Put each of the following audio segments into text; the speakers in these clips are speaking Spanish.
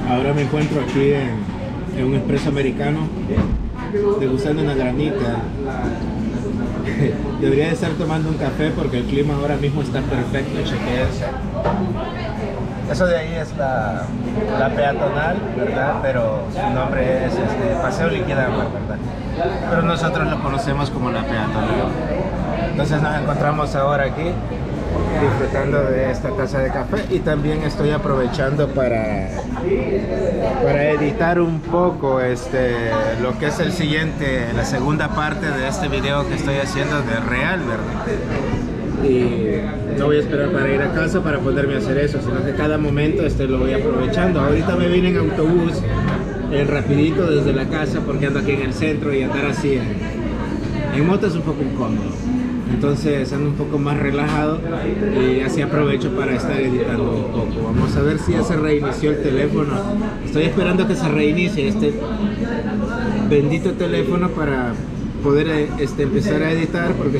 Ahora me encuentro aquí en un expreso americano, degustando una granita. Debería de estar tomando un café porque el clima ahora mismo está perfecto. Chequéense. Eso de ahí es la peatonal, ¿verdad? Pero su nombre es Paseo Liquidambar, ¿verdad? Pero nosotros lo conocemos como la peatonal. Entonces nos encontramos ahora aquí disfrutando de esta taza de café, y también estoy aprovechando para editar un poco lo que es la segunda parte de este video que estoy haciendo de Real, ¿verdad? Y no voy a esperar para ir a casa para ponerme a hacer eso, sino que cada momento lo voy aprovechando. Ahorita me vine en autobús, rapidito desde la casa, porque ando aquí en el centro, y andar así en moto es un poco incómodo. Entonces ando un poco más relajado y así aprovecho para estar editando un poco. Vamos a ver si ya se reinició el teléfono. Estoy esperando que se reinicie este bendito teléfono para poder empezar a editar, porque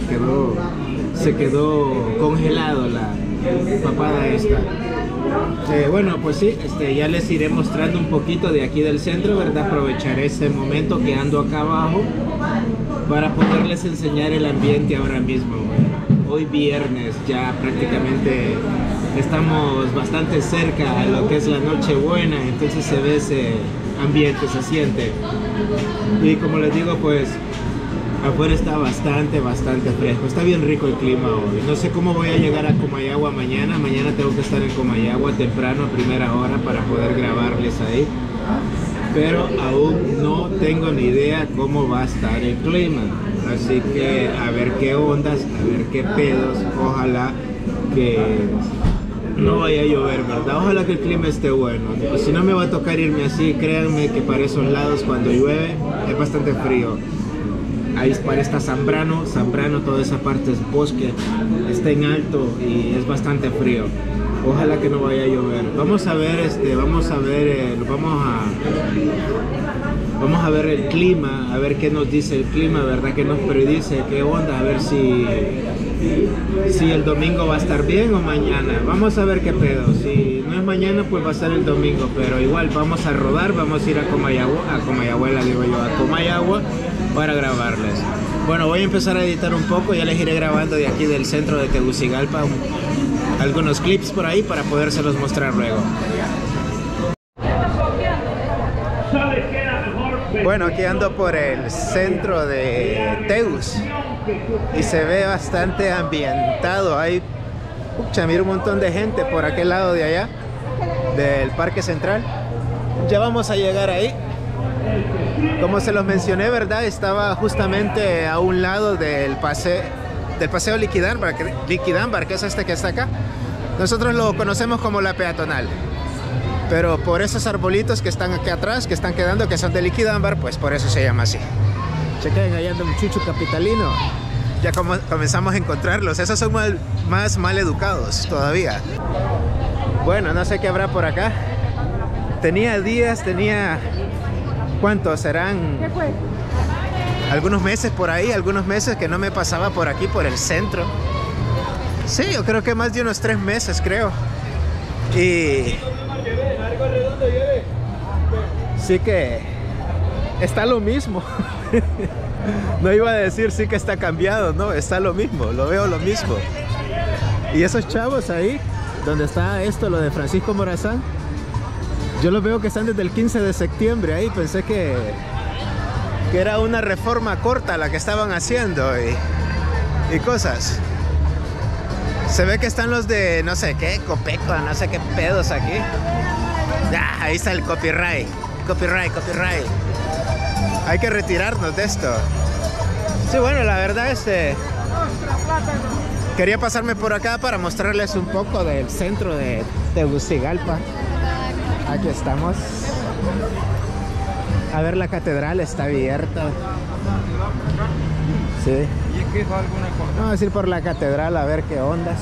se quedó congelado la papada esta. Bueno, pues sí, ya les iré mostrando un poquito de aquí del centro, ¿verdad? Aprovecharé este momento que ando acá abajo para poderles enseñar el ambiente ahora mismo. Hoy viernes, ya prácticamente estamos bastante cerca a lo que es la Nochebuena, entonces se ve ese ambiente, se siente. Y como les digo, pues afuera está bastante fresco, está bien rico el clima hoy. No sé cómo voy a llegar a Comayagua mañana. Mañana tengo que estar en Comayagua temprano, a primera hora, para poder grabarles ahí. Pero aún no tengo ni idea cómo va a estar el clima. Así que a ver qué ondas, a ver qué pedos. Ojalá que no vaya a llover, ¿verdad? Ojalá que el clima esté bueno. Pues si no, me va a tocar irme así. Créanme que para esos lados, cuando llueve, es bastante frío. Ahí para esta Zambrano, toda esa parte es bosque, está en alto y es bastante frío. Ojalá que no vaya a llover. Vamos a ver vamos a ver el clima, a ver qué nos dice el clima, ¿verdad? ¿Qué nos predice? ¿Qué onda? A ver si el domingo va a estar bien o mañana. Vamos a ver qué pedo. Si no es mañana, pues va a ser el domingo, pero igual vamos a rodar, vamos a ir a Comayagua, a Comayagua, para grabarles. Bueno, voy a empezar a editar un poco, ya les iré grabando de aquí del centro de Tegucigalpa algunos clips por ahí para podérselos mostrar luego. Bueno, aquí ando por el centro de Tegus y se ve bastante ambientado. Hay, mira, un montón de gente por aquel lado de allá del Parque Central. Ya vamos a llegar ahí. Como se los mencioné, ¿verdad? Estaba justamente a un lado del paseo Liquidambar, que es este que está acá. Nosotros lo conocemos como la peatonal, pero por esos arbolitos que están aquí atrás, que están quedando, que son de Liquidambar, pues por eso se llama así. Chequen, allá anda un chucho capitalino. Ya comenzamos a encontrarlos. Esos son más mal educados todavía. Bueno, no sé qué habrá por acá. Tenía ¿cuántos serán? ¿Qué fue? Algunos meses por ahí, algunos meses que no me pasaba por aquí, por el centro. Sí, yo creo que más de unos 3 meses, creo. Y sí que está lo mismo. No iba a decir sí que está cambiado, no, está lo mismo, lo veo lo mismo. Y esos chavos ahí, donde está lo de Francisco Morazán, yo los veo que están desde el 15 de septiembre ahí. Pensé que era una reforma corta la que estaban haciendo y cosas. Se ve que están los de no sé qué, Copeco, no sé qué pedos aquí. Ahí está el copyright. Hay que retirarnos de esto. Sí, bueno, la verdad quería pasarme por acá para mostrarles un poco del centro de Tegucigalpa. Aquí estamos. A ver, la catedral está abierta. Sí. ¿Y es que es alguna cosa? Vamos a ir por la catedral a ver qué ondas.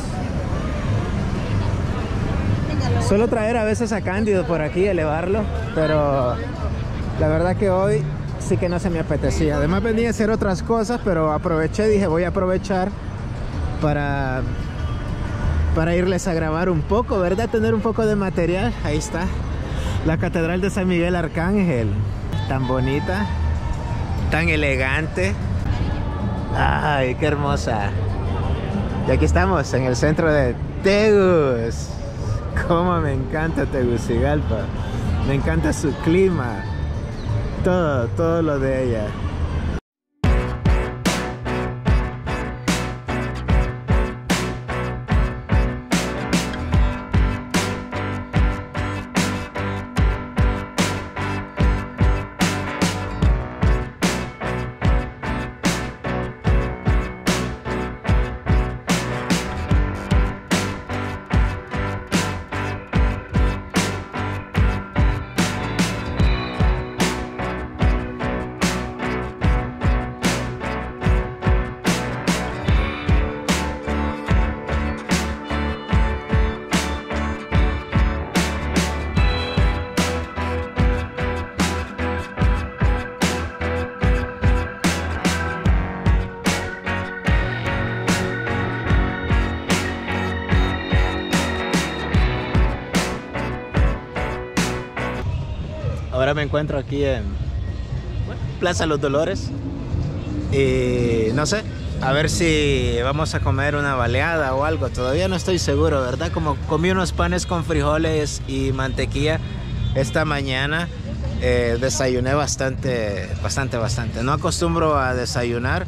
Suelo traer a veces a Cándido por aquí, elevarlo, pero la verdad que hoy sí que no se me apetecía. Además venía a hacer otras cosas, pero aproveché, dije voy a aprovechar para irles a grabar un poco, ¿verdad? Tener un poco de material. Ahí está. La Catedral de San Miguel Arcángel, tan bonita, tan elegante. Ay, qué hermosa. Y aquí estamos en el centro de Tegus. Cómo me encanta Tegucigalpa. Me encanta su clima. Todo lo de ella. Ahora me encuentro aquí en Plaza Los Dolores y no sé, a ver si vamos a comer una baleada o algo. Todavía no estoy seguro, ¿verdad? Como comí unos panes con frijoles y mantequilla esta mañana, desayuné bastante. No acostumbro a desayunar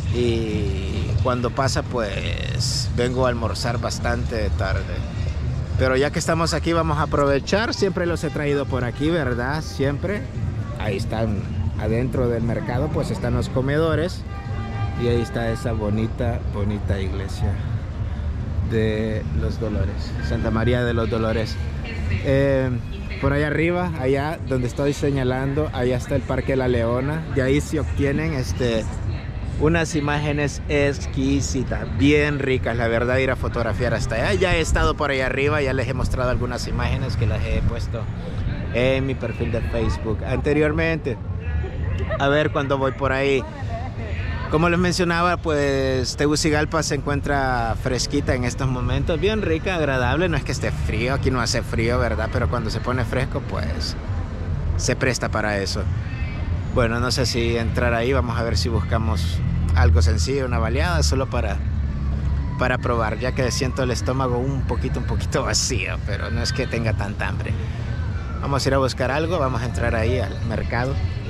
y cuando pasa pues vengo a almorzar bastante tarde. Pero ya que estamos aquí vamos a aprovechar. Siempre los he traído por aquí, ¿verdad? Siempre. Ahí están adentro del mercado, pues están los comedores. Y ahí está esa bonita iglesia de los Dolores, Santa María de los Dolores. Por allá arriba, allá donde estoy señalando, allá está el Parque La Leona. De ahí se obtienen unas imágenes exquisitas, bien ricas, la verdad, ir a fotografiar hasta allá. Ya he estado por allá arriba, ya les he mostrado algunas imágenes que las he puesto en mi perfil de Facebook anteriormente. A ver cuando voy por ahí. Como les mencionaba, pues Tegucigalpa se encuentra fresquita en estos momentos, bien rica, agradable. No es que esté frío, aquí no hace frío, ¿verdad? Pero cuando se pone fresco, pues se presta para eso. Bueno, no sé si entrar ahí, vamos a ver si buscamos algo sencillo, una baleada, solo para probar, ya que siento el estómago un poquito vacío, pero no es que tenga tanta hambre. Vamos a ir a buscar algo, vamos a entrar ahí al mercado.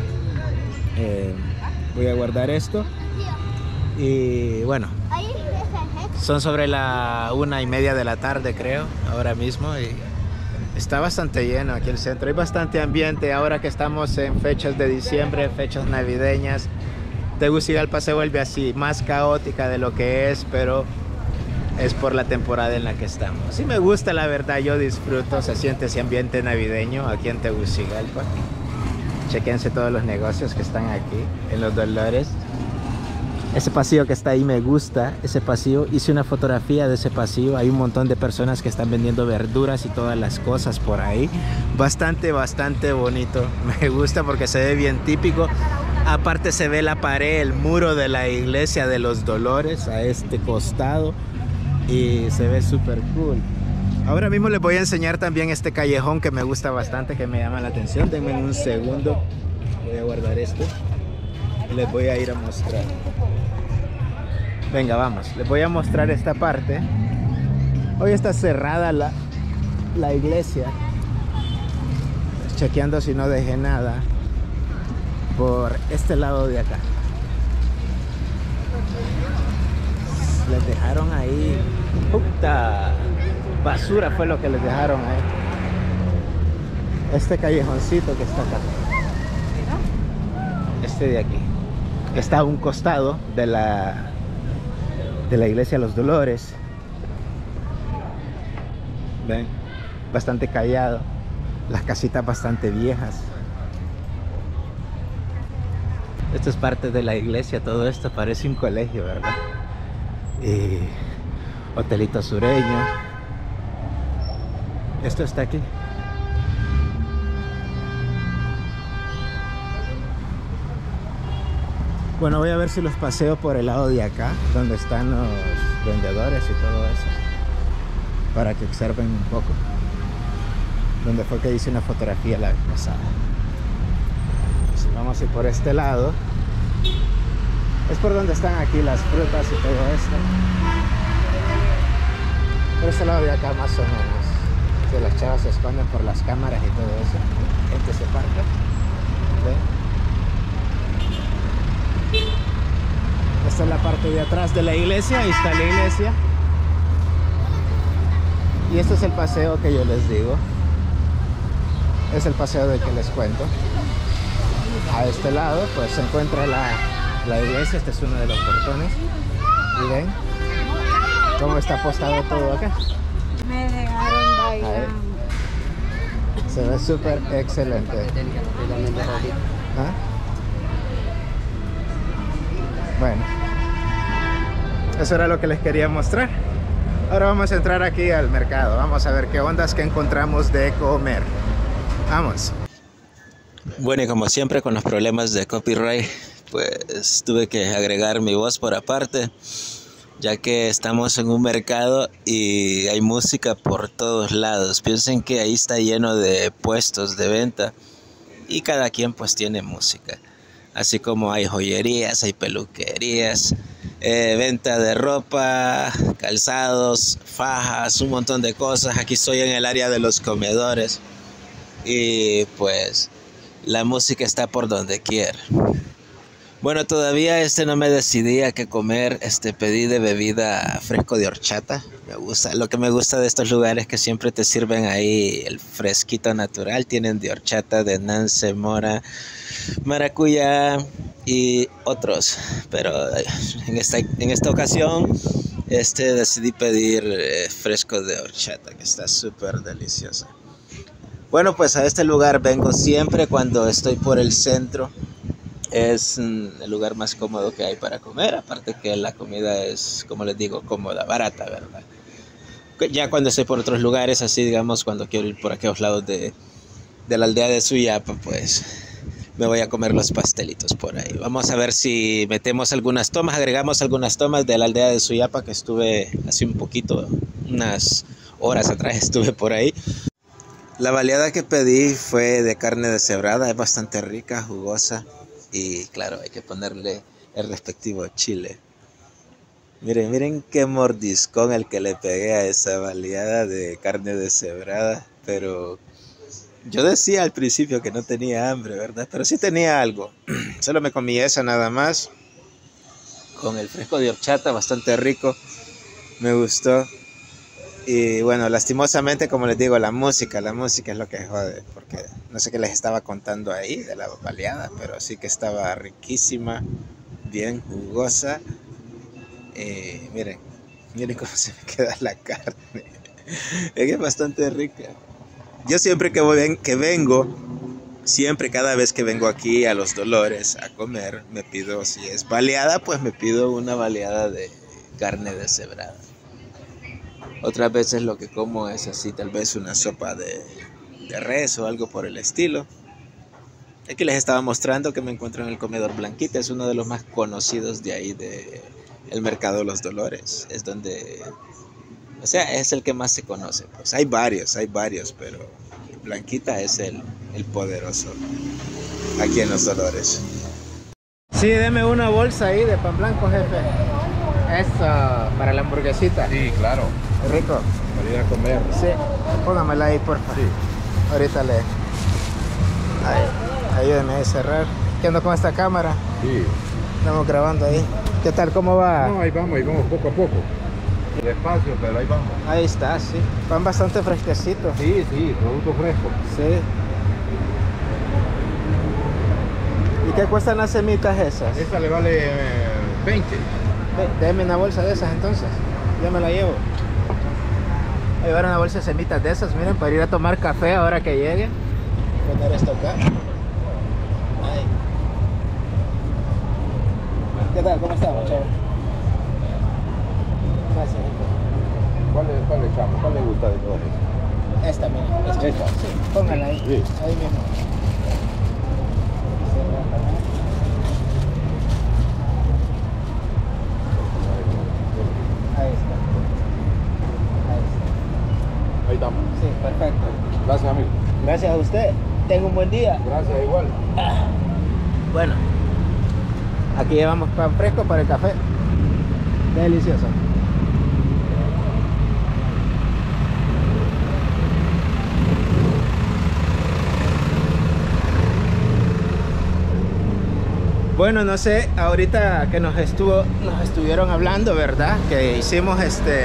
Voy a guardar esto. Y bueno, son sobre la 1:30 de la tarde, creo, ahora mismo. Y está bastante lleno aquí el centro, hay bastante ambiente ahora que estamos en fechas de diciembre, fechas navideñas. Tegucigalpa se vuelve así, más caótica de lo que es, pero es por la temporada en la que estamos. Sí me gusta, la verdad, yo disfruto, se siente ese ambiente navideño aquí en Tegucigalpa. Chequense todos los negocios que están aquí en Los Dolores. Ese pasillo que está ahí me gusta, ese pasillo. Hice una fotografía de ese pasillo. Hay un montón de personas que están vendiendo verduras y todas las cosas por ahí. Bastante bonito. Me gusta porque se ve bien típico. Aparte se ve la pared, el muro de la iglesia de Los Dolores a este costado. Y se ve súper cool. Ahora mismo les voy a enseñar también este callejón que me gusta bastante, que me llama la atención. Denme un segundo. Voy a guardar esto. Y les voy a ir a mostrar. Venga, vamos, les voy a mostrar esta parte. Hoy está cerrada la iglesia. Chequeando si no dejé nada por este lado de acá. Les dejaron ahí puta basura, fue lo que les dejaron ahí. Este callejoncito que está acá, este de aquí, está a un costado de la iglesia Los Dolores. Ven, bastante callado, las casitas bastante viejas. Esto es parte de la iglesia, todo esto parece un colegio, ¿verdad? Y hotelito sureño. Esto está aquí. Bueno, voy a ver si los paseo por el lado de acá, donde están los vendedores y todo eso, para que observen un poco. donde fue que hice una fotografía la vez pasada. Pues vamos a ir por este lado. Es por donde están aquí las frutas y todo esto. Por este lado de acá más o menos. Que las chavas se esconden por las cámaras y todo eso. Gente se parca. ¿Ven? Esta es la parte de atrás de la iglesia. Ahí está la iglesia. Y este es el paseo que yo les digo. Es el paseo del que les cuento. A este lado pues se encuentra la iglesia. Este es uno de los portones. Y ven cómo está apostado todo acá. Me dejaron bailar. Se ve súper excelente. ¿Ah? Bueno, eso era lo que les quería mostrar. Ahora vamos a entrar aquí al mercado. Vamos a ver qué ondas que encontramos de comer. Vamos. Bueno, y como siempre con los problemas de copyright, pues tuve que agregar mi voz por aparte, ya que estamos en un mercado y hay música por todos lados. Piensen que ahí está lleno de puestos de venta y cada quien pues tiene música. Así como hay joyerías, hay peluquerías, venta de ropa, calzados, fajas, un montón de cosas. Aquí estoy en el área de los comedores y pues la música está por donde quiera. Bueno, todavía no me decidí a qué comer. Pedí de bebida fresco de horchata. Me gusta. Lo que me gusta de estos lugares es que siempre te sirven ahí el fresquito natural. Tienen de horchata, de nance, mora, maracuyá y otros. Pero en esta ocasión decidí pedir fresco de horchata, que está súper deliciosa. Bueno, pues a este lugar vengo siempre cuando estoy por el centro. Es el lugar más cómodo que hay para comer, aparte que la comida es, como les digo, cómoda, barata, ¿verdad? Ya cuando estoy por otros lugares, así digamos, cuando quiero ir por aquellos lados de la aldea de Suyapa, pues me voy a comer los pastelitos por ahí. Vamos a ver si metemos algunas tomas, agregamos algunas tomas de la aldea de Suyapa, que estuve hace un poquito, unas horas atrás estuve por ahí. La baleada que pedí fue de carne deshebrada, es bastante rica, jugosa. Y claro, hay que ponerle el respectivo chile. Miren qué mordiscón el que le pegué a esa baleada de carne deshebrada. Pero yo decía al principio que no tenía hambre, ¿verdad? Pero sí tenía algo. Solo me comí esa nada más. Con el fresco de horchata, bastante rico. Me gustó. Y bueno, lastimosamente, como les digo, la música es lo que jode, porque no sé qué les estaba contando ahí de la baleada, pero sí que estaba riquísima, bien jugosa. Miren cómo se me queda la carne. Es que es bastante rica. Yo siempre que vengo, cada vez que vengo aquí a Los Dolores a comer, me pido, si es baleada, pues me pido una baleada de carne deshebrada. Otras veces lo que como es así, tal vez una sopa de res o algo por el estilo. Aquí les estaba mostrando que me encuentro en el comedor Blanquita. Es uno de los más conocidos de ahí, del mercado Los Dolores. Es donde, o sea, es el que más se conoce. Pues hay varios, pero Blanquita es el poderoso aquí en Los Dolores. Sí, deme una bolsa ahí de pan blanco, jefe. Eso, para la hamburguesita. Sí, claro. ¿Es rico? Para ir a comer. Sí, póngamela ahí, por favor. Sí. Ahorita ayúdeme a cerrar. ¿Qué ando con esta cámara? Sí. Estamos grabando ahí. ¿Qué tal? ¿Cómo va? No, ahí vamos poco a poco. Despacio, pero ahí vamos. Ahí está, sí. Pan bastante fresquecito. Sí, producto fresco. Sí. ¿Y qué cuestan las semitas esas? Esa le vale 20. Déjeme una bolsa de esas entonces. Ya me la llevo. Voy a llevar una bolsa de semitas de esas, miren, para ir a tomar café ahora que llegue. Poner esto acá. Ahí. ¿Qué tal? ¿Cómo estamos, chavo? Gracias. ¿Cuál le echamos? ¿Cuál le gusta de todas esas? Esta, mira. Esta. Sí, póngala ahí. Sí. Ahí mismo. Ahí estamos. Sí, perfecto. Gracias, amigo. Gracias a usted. Tenga un buen día. Gracias, igual. Bueno, aquí llevamos pan fresco para el café. Delicioso. Bueno, no sé, ahorita que nos estuvieron hablando, ¿verdad? Que hicimos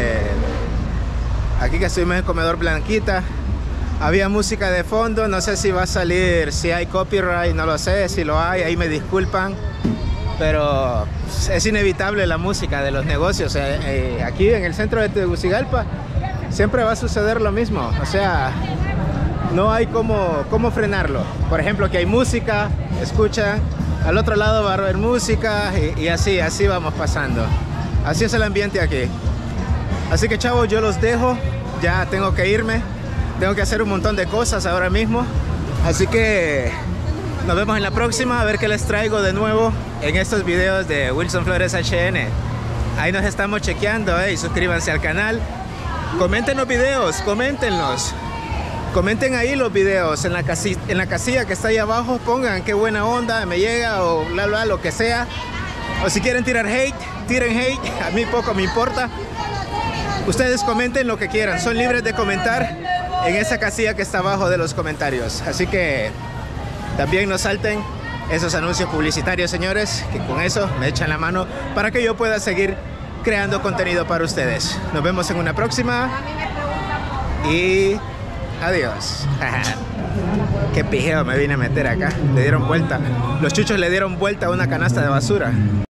aquí que estuvimos en el comedor Blanquita. Había música de fondo, no sé si va a salir, si hay copyright, no lo sé, si lo hay, ahí me disculpan. Pero es inevitable la música de los negocios. Aquí en el centro de Tegucigalpa siempre va a suceder lo mismo. O sea, no hay cómo frenarlo. Por ejemplo, que hay música, escuchan. Al otro lado va a haber música y así vamos pasando. Así es el ambiente aquí. Así que chavos, yo los dejo. Ya tengo que irme. Tengo que hacer un montón de cosas ahora mismo. Así que nos vemos en la próxima. A ver qué les traigo de nuevo en estos videos de Wilson Flores HN. Ahí nos estamos chequeando, y suscríbanse al canal. Comenten los videos, coméntenlos. Comenten ahí los videos en la casilla que está ahí abajo. Pongan qué buena onda, me llega o bla bla, lo que sea. O si quieren tirar hate, tiren hate. A mí poco me importa. Ustedes comenten lo que quieran. Son libres de comentar en esa casilla que está abajo de los comentarios. Así que también no salten esos anuncios publicitarios, señores, que con eso me echan la mano para que yo pueda seguir creando contenido para ustedes. Nos vemos en una próxima. Y adiós. Qué pijeo me vine a meter acá. Le dieron vuelta. Los chuchos le dieron vuelta a una canasta de basura.